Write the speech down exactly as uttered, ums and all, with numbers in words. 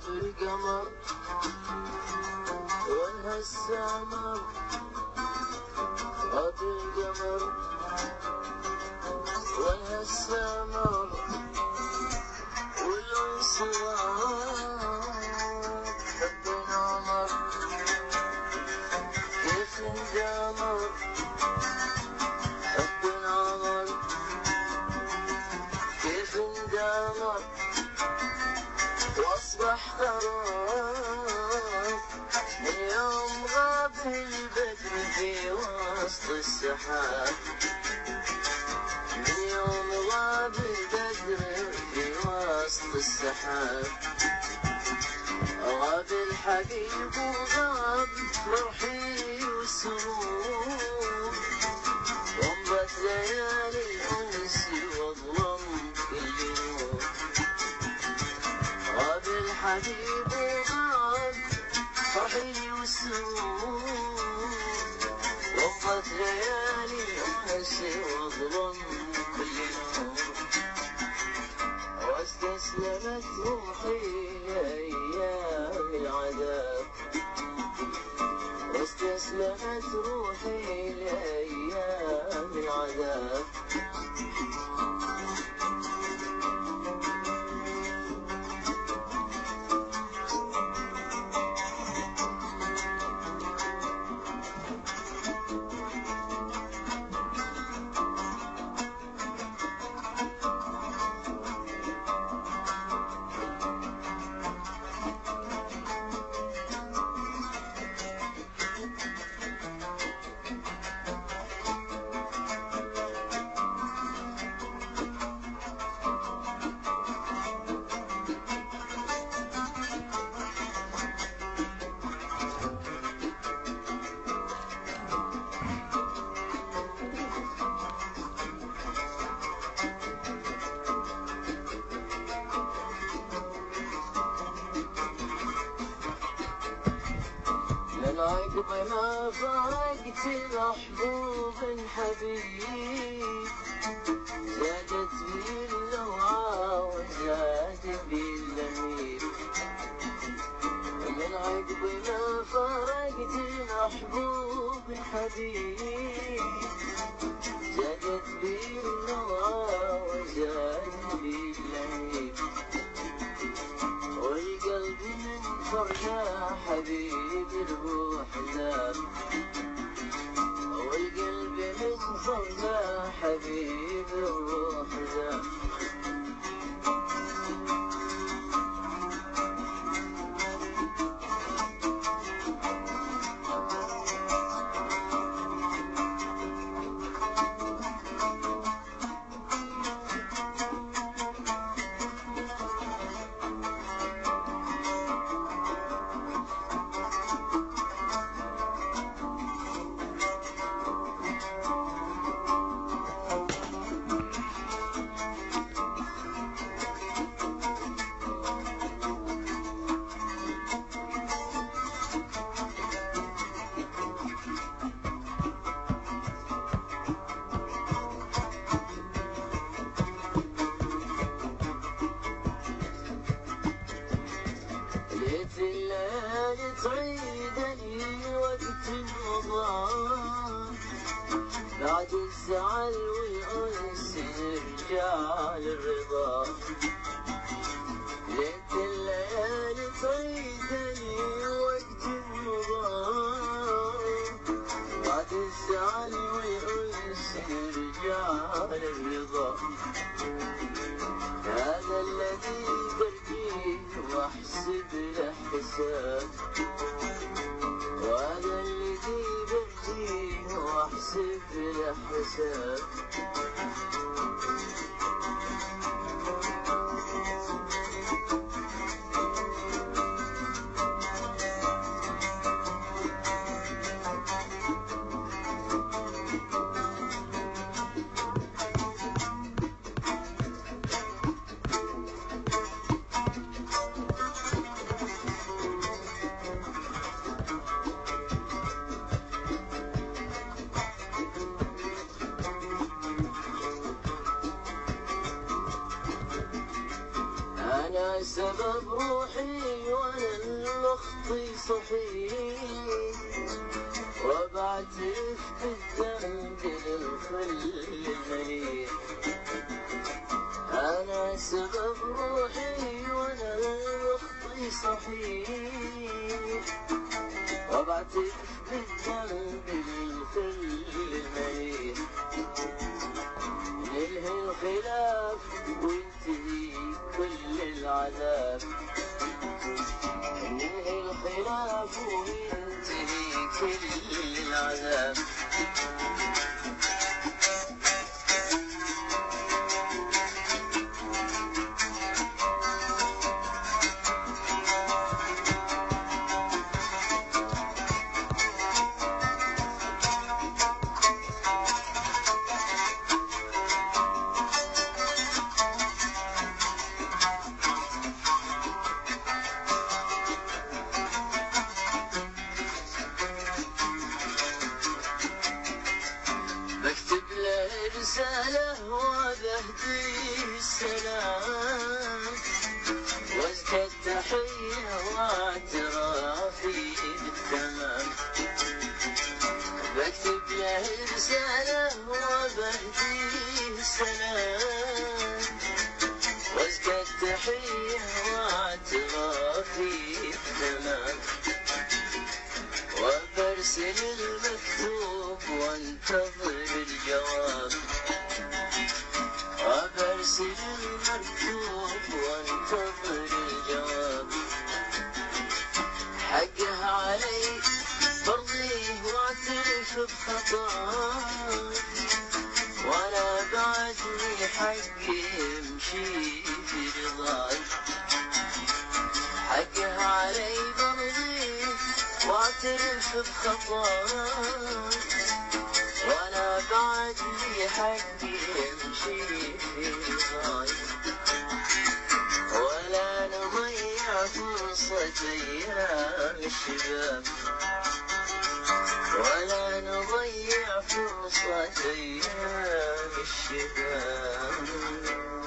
القمر وانهى السمر، غاب القمر وانهى السمر والانس غاب، حب القمر كيف انقمر، حب القمر كيف انقمر واصبح خراب، من يوم غاب البدر في وسط السحاب، من يوم غاب البدر في وسط السحاب، غاب الحبيب وغاب فرحي والسرور، غمضت ليالي الانس واظلم كل نور، غاب الحبيب وغاب فرحي والسرور، غمضت ليالي الانس واظلم كل نور، واستسلمت روحي لايام العذاب، واستسلمت روحي لايام العذاب. عقب ما فرقت محبوب حبيب، زادت بي اللوعة وزاد بي اللهيب، من عقب ما فرقت محبوب حبيب، زادت بي اللوعة وزاد بي اللهيب، والقلب من فرقة حبيبي الروح ذاب، والقلب من فرقة حبيبي الروح ذاب. الليالي تعيدني وقت الرضا، بعد الزعل والأنس نرجع للرضا، ليت الليالي تعيدني وقت الرضا، بعد الزعل والأنس نرجع للرضا، هذا الذي برجيه واحسب له حساب، وهذا الذي برجيه واحسب له حساب. أنا سبب روحي وخطي صحيح، وبعترف بالذنب للخل المليح. أنا سبب روحي وأنا وخطي صحيح، وبعترف بالذنب للخل المليح. نلهي الخلاف وينتهي كل العذاب، نلهي الخلاف وينتهي كل العذاب. بكتب له رسالة وبهديه السلام، وازكى التحية واعترافي بالتمام. بكتب له رسالة وبهديه السلام، وازكى التحية واعترافي بالتمام. وبرسل المكتوب وانتظر الجواب، وبرسل المكتوب وانتظر الجواب. حقه علي برضيه واعترف بخطاي، وانا بعدني حقي يمشي في رضاي. حقه علي برضيه واعترف بخطاي، وانا بعدني حقي يمشي في رضاي. ولا نضيع فرصة ايام الشباب، ولا نضيع فرصة ايام الشباب.